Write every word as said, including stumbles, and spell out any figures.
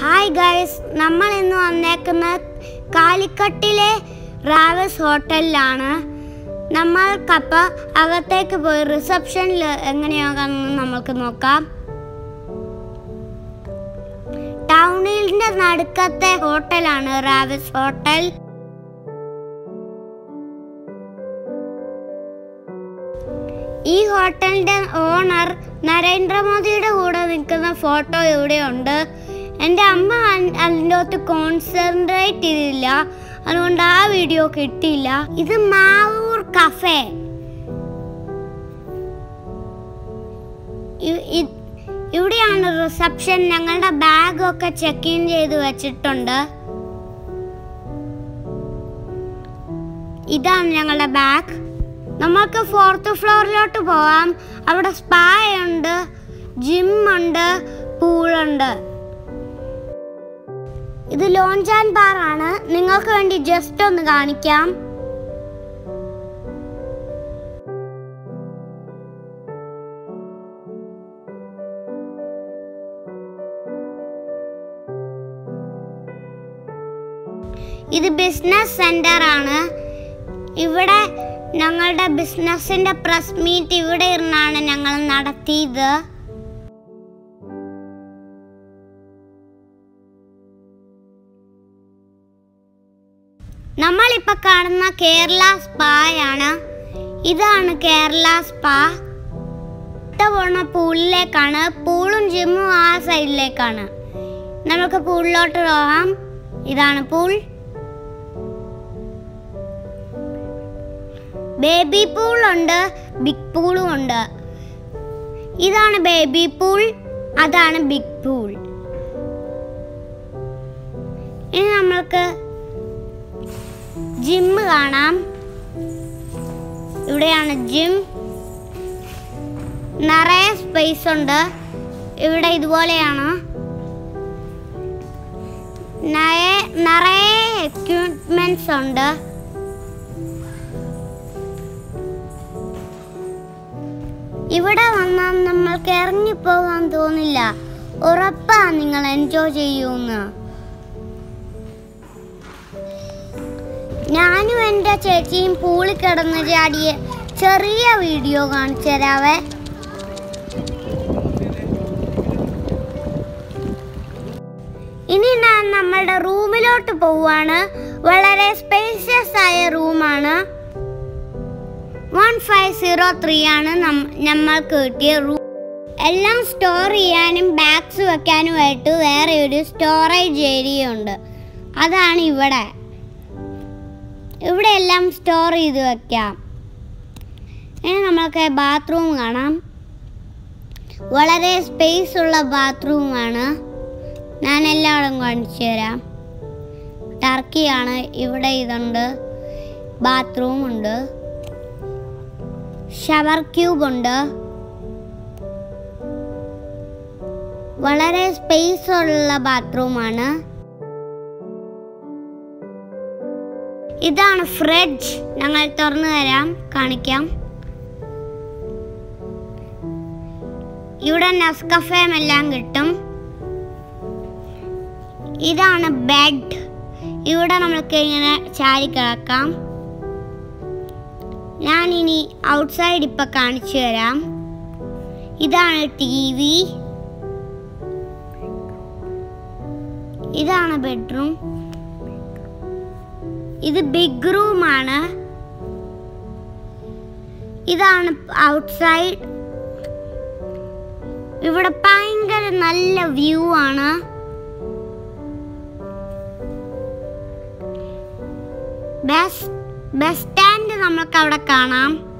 Hi guys, നമ്മൾ ഇന്ന് വന്നേക്കുന്നത് കാലിക്കട്ടിലെ റാവിസ് ഹോട്ടലിലാണ്. നമ്മൾക്കപ്പോൾ അകത്തേക്ക് പോയി റിസപ്ഷനിൽ എങ്ങനെയാണെന്ന് നമുക്ക് നോക്കാം. ടൗണിന്റെ നടുക്കത്തെ ഹോട്ടലാണ് റാവിസ് ഹോട്ടൽ. ഈ ഹോട്ടലിന്റെ ഓണർ നരേന്ദ്രമോദിയുടെ കൂടെ നിൽക്കുന്ന ഫോട്ടോ ഇവിടെയുണ്ട്. എൻ്റെ അമ്മ അതിൻ്റെ അകത്ത് കോൺസെൻട്രേറ്റ് ചെയ്തില്ല, അതുകൊണ്ട് ആ വീഡിയോ കിട്ടിയില്ല. ഇത് മാവൂർ കഫേ. ഇവിടെയാണ് റിസപ്ഷൻ. ഞങ്ങളുടെ ബാഗൊക്കെ ചെക്ക് ഇൻ ചെയ്ത് വെച്ചിട്ടുണ്ട്. ഇതാണ് ഞങ്ങളുടെ ബാഗ്. നമ്മൾക്ക് ഫോർത്ത് ഫ്ലോറിലോട്ട് പോവാം. അവിടെ സ്പാ ഉണ്ട്, ജിം ഉണ്ട്, പൂളുണ്ട്. ഇത് ലോഞ്ച് ആൻഡ് ബാർ ആണ്. നിങ്ങൾക്ക് വേണ്ടി ജസ്റ്റ് ഒന്ന് കാണിക്കാം. ഇത് ബിസിനസ് സെന്റർ ആണ്. ഇവിടെ ഞങ്ങളുടെ ബിസിനസിന്റെ പ്രസ് മീറ്റ് ഇവിടെ ഇരുന്നാണ് ഞങ്ങൾ നടത്തിയത്. നമ്മളിപ്പോ കാണുന്ന കേരള സ്പായാണ്. ഇതാണ് കേരള സ്പാ. പോണ പൂളിലേക്കാണ്. പൂളും ജിമ്മും ആ സൈഡിലേക്കാണ്. നമുക്ക് പൂളിലോട്ട് പോകാം. ഇതാണ് പൂൾ. ബേബി പൂൾ ഉണ്ട്, ബിഗ് പൂളും ഉണ്ട്. ഇതാണ് ബേബി പൂൾ, അതാണ് ബിഗ് പൂൾ. ഇനി നമ്മൾക്ക് ജിം കാണാം. ഇവിടെയാണ് ജിം. നിറയെ സ്പേസ് ഉണ്ട്. ഇവിടെ ഇതുപോലെയാണ്. നിറയെ എക്യുപ്മെന്റ്സ് ഉണ്ട്. ഇവിടെ വന്നാൽ നമ്മൾക്ക് ഇറങ്ങിപ്പോകാൻ തോന്നില്ല. ഉറപ്പാ നിങ്ങൾ എൻജോയ് ചെയ്യുമെന്ന്. ഞാനും എൻ്റെ ചേച്ചിയും പൂളിൽ കിടന്ന് ചാടിയ ചെറിയ വീഡിയോ കാണിച്ചു തരാവേ. ഇനി ഞാൻ നമ്മളുടെ റൂമിലോട്ട് പോവാണ്. വളരെ സ്പേഷ്യസ് ആയ റൂമാണ്. വൺ ഫൈവ് സീറോ ത്രീ ആണ് നമ്മൾക്ക് കിട്ടിയ റൂം. എല്ലാം സ്റ്റോർ ചെയ്യാനും ബാഗ്സ് വെക്കാനുമായിട്ട് വേറെ ഒരു സ്റ്റോറേജ് ഏരിയ ഉണ്ട്. അതാണ് ഇവിടെ. ഇവിടെ എല്ലാം സ്റ്റോർ ചെയ്ത് വെക്കാം. ഇനി നമ്മൾക്ക് ബാത്റൂം കാണാം. വളരെ സ്പേസ് ഉള്ള ബാത്റൂമാണ്. ഞാൻ എല്ലാവരും കാണിച്ചു തരാം. ടർക്കിയാണ്. ഇവിടെ ഇതുണ്ട്, ബാത്റൂം ഉണ്ട്, ഷവർ ക്യൂബ് ഉണ്ട്. വളരെ സ്പേസ് ഉള്ള ബാത്റൂമാണ്. ഇതാണ് ഫ്രിഡ്ജ്. ഞങ്ങൾ തുറന്നു തരാം, കാണിക്കാം. ഇവിടെ നെസ്കഫേം എല്ലാം കിട്ടും. ഇതാണ് ബെഡ്. ഇവിടെ നമ്മൾക്ക് ഇങ്ങനെ ചാരി കിടക്കാം. ഞാൻ ഇനി ഔട്ട്സൈഡ് ഇപ്പൊ കാണിച്ചു തരാം. ഇതാണ് ടി വി. ഇതാണ് ബെഡ്റൂം. ഇത് ബിഗ് റൂമാണ്. ഇതാണ് ഔട്ട്സൈഡ്. ഇവിടെ ഭയങ്കര നല്ല വ്യൂ ആണ്. ബസ് ബസ് സ്റ്റാൻഡ് നമുക്ക് അവിടെ കാണാം.